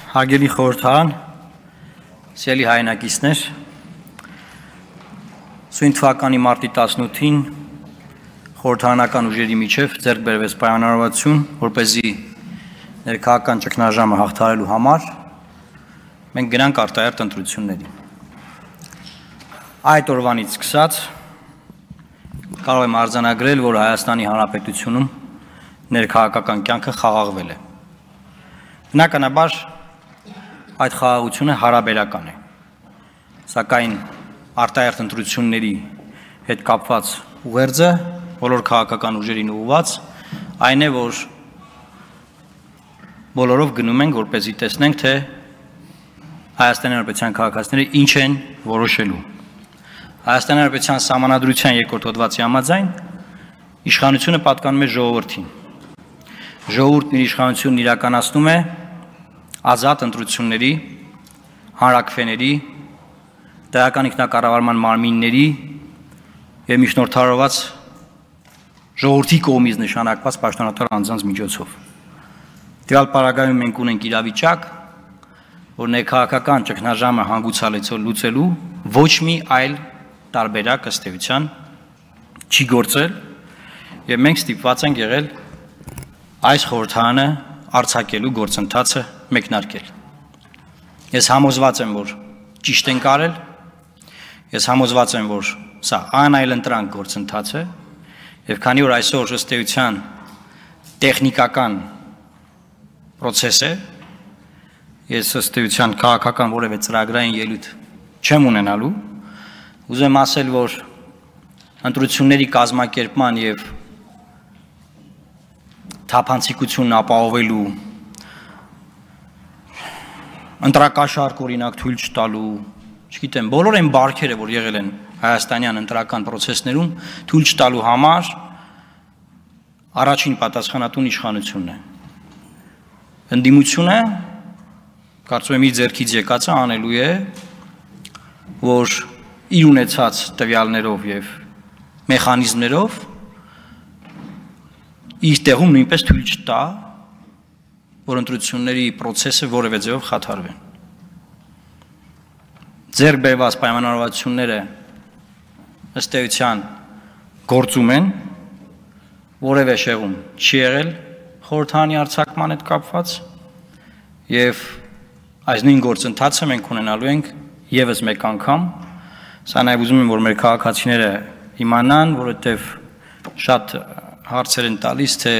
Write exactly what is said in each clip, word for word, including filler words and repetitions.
Հարգելի խորհրդարան, սիրելի հայրենակիցներ, սույն թվականի մարտի տասնութին խորհրդարանական ուժերի միջև ձեռք բերվեց պայմանավորվածություն, որպեսզի ներքաղաքական ճգնաժամը հաղթահարելու համար մենք գնանք արտահերթ ընտրությունների։ Այդ օրվանից սկսած կարող եմ արձանագրել, որ Հայաստանի Հանրապետությունում ներքաղաքական կյանքը խաղաղվել է։ Բնականաբար այդ խաղաղությունը հարաբերական է, սակայն արտահերթ ընտրությունների հետ կապված ուղերձը բոլոր քաղաքական ուժերին ուղղված այն է, որ բոլորով գնում ենք, որպեսզի տեսնենք, թե Հայաստանի Հանրապետության քաղաքացիները ինչ են որոշելու։ Հայաստանի Հանրապետության Սահմանադրության երկրորդ հոդվածի համաձայն իշխանությունը պատկանում է ժողովրդին։ Ժողովուրդն իր իշխանությունն իրականացնում է ազատ ընտրությունների, հանրաքվեների, տեղական ինքնակառավարման մարմինների եւ միջնորդավորված ժողովրդի կողմից նշանակված պաշտոնատար անձանց միջոցով։ Տվյալ պարագայում մենք ունենք իրավիճակ, որ ներքաղաքական ճգնաժամը հանգուցալեցող լուծելու ոչ մի այլ տարբերակ ըստ էության չի գործել եւ մենք ստիպված ենք եղել այս խորհրդարանը արձակելու գործընթացը մեկնարկել։ Ես համոզված եմ, որ ճիշտ ենք արել, ես համոզված եմ, որ սա անայլընտրանք գործընթաց է եւ քանի որ այսօր ըստ էության տեխնիկական process է, ես ըստ էության քաղաքական որևէ ծրագրային ելույթ չեմ ունենալու, ուզեմ ասել, որ ընտրությունների կազմակերպման եւ թափանցիկությունն ապահովելու ընտրակաշարք օրինակ թույլ չտալու, չգիտեմ, բոլոր այն բարքերը, որ եղել են հայաստանյան ընտրական process-ներում, թույլ չտալու համար առաջին պատասխանատուն իշխանությունն է։ Ընդդիմությունը, կարծում եմ իր ձեռքից եկածը անելու է, որ իր ունեցած տվյալներով եւ մեխանիզմներով իր տեղում նույնպես թույլ չտա, որ ընտրությունների process-ը որևէ ձևով խաթարվեն։ Ձեռք բերված պայմանավորվածությունները ըստ էության գործում են, որևէ շեղում չի եղել խորհրդարանի արձակման հետ կապված եւ այս նույն գործընթացը մենք ունենալու ենք եւս մեկ անգամ, սա նաեւ ուզում եմ, որ մեր քաղաքացիները իմանան, որովհետեւ շատ հարցեր են տալիս, թե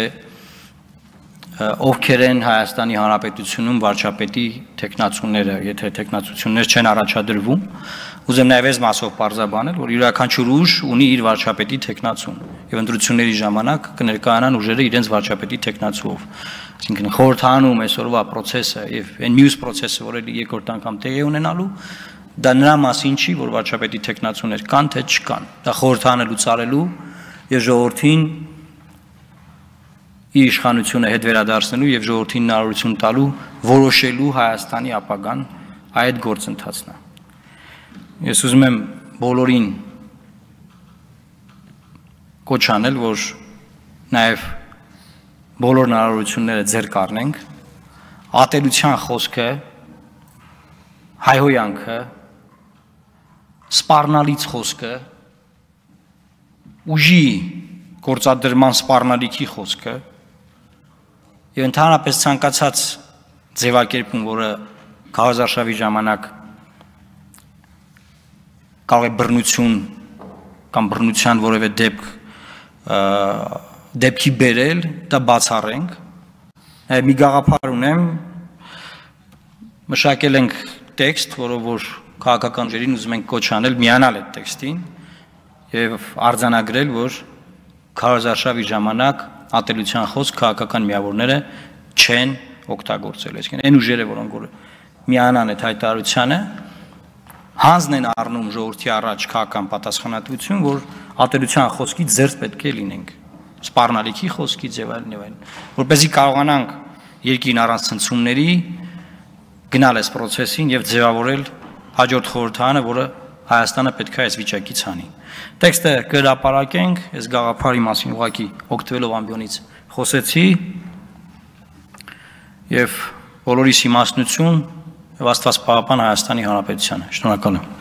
ովքեր են Հայաստանի Հանրապետությունում վարչապետի տեխնացուները, եթե տեխնացություններ չեն առաջադրվում, ուզեմ նաև այս մասով պարզաբանել, որ յուրաքանչյուր ուժ ունի իր վարչապետի տեխնացուն եւ ընտրությունների ժամանակ կներկայանան ուժերը իրենց վարչապետի տեխնացուով։ Այսինքն խորհրդարանում այսօրվա process-ը եւ այն մյուս process-ը, որը երկրորդ անգամ տեղի ունենալու, դա նրա մասին չի, որ վարչապետի տեխնացուներ կան թե չկան։ Դա խորհրդարանը լուծարելու եւ ժողովրդին իր իշխանությունը հետ վերադարձնելու եւ ժողովրդին հնարավորություն տալու որոշելու Հայաստանի ապագան այդ գործընթացն է։ Ես ուզում եմ բոլորին կոչ անել, որ նաեւ բոլոր հնարավորությունները ձեռք առնենք, ատելության խոսքը, հայհոյանքը, սպառնալից խոսքը, ուժի գործադրման սպառնալիքի խոսքը եւ ընդհանրապես ցանկացած ձևակերպում, որը քարոզարշավի ժամանակ կարող է բռնություն կամ բռնության որևէ դեպք դեպքի բերել, դա բացառենք։ Մի գաղափար ունեմ, մշակել ենք տեքստ, որով որ քաղաքական ուժերին ուզում ենք կոչ անել միանալ այդ տեքստին եւ արձանագրել, որ քարոզարշավի ժամանակ ատելության խոսք քաղաքական միավորները չեն օգտագործել, այսինքն այն ուժերը, որոնք որ միանան այդ հայտարարությանը, հանձն են առնում ժողովրդի առաջ քաղաքական պատասխանատվություն, որ ատելության խոսքից զերծ պետք է լինենք, սպառնալիքի խոսքից եւ այլն եւ այլն, որպեսզի կարողանանք երկրին առանց ցնցումների գնալ այս process-ին եւ ձևավորել հաջորդ խորհրդարանը, որը Հայաստանը պետք է այս վիճակից հանի։ Տեքստը կհրապարակենք, այս գաղափարի մասին ուղղակի օգտվելով ամբիոնից խոսեցի եւ բոլորիս իմաստնություն եւ Աստված պահապան Հայաստանի Հանրապետությանը։ Շնորհակալ եմ։